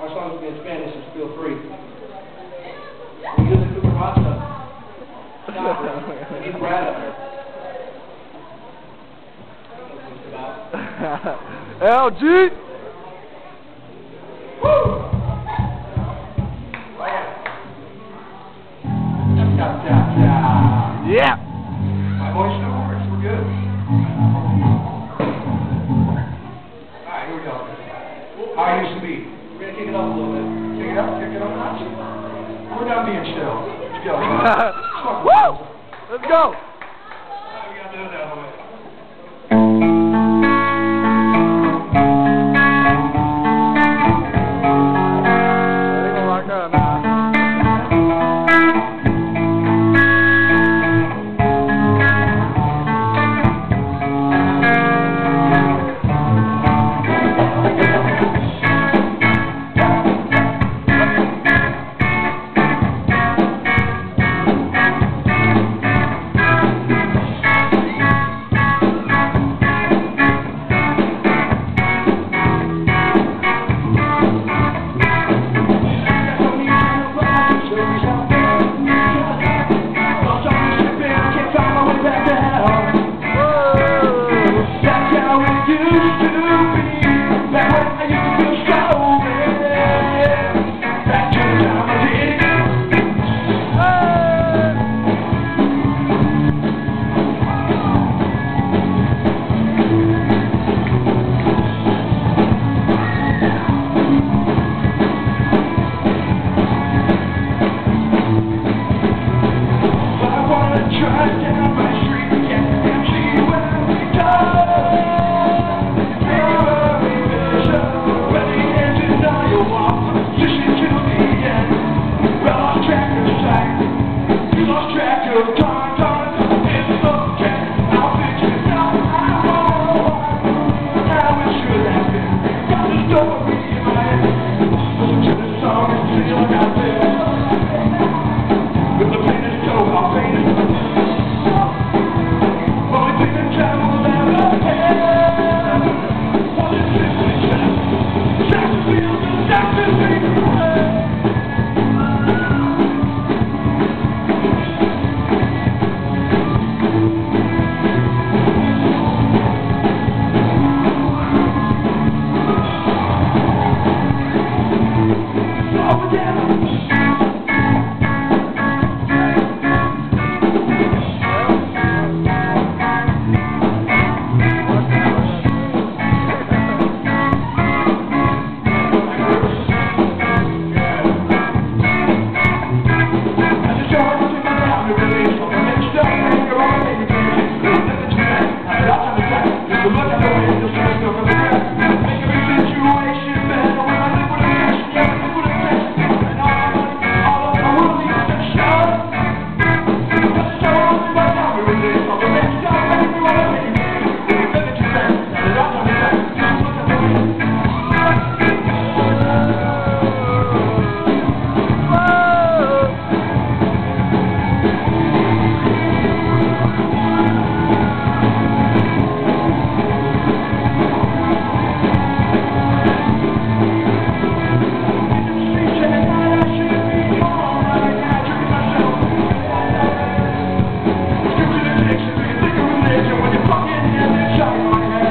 Our songs will be in Spanish, so feel free. We use the cucaracha. We need Brad up there. LG! Woo! Yeah! My voice still works, we're good. Alright, here we go. How I used to be. We're going to kick it up a little bit. Kick it up a notch. We're done being chill. Let's go. Woo! Let's go! Alright, we got to do that a little bit.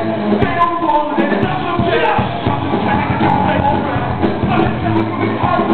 Get up!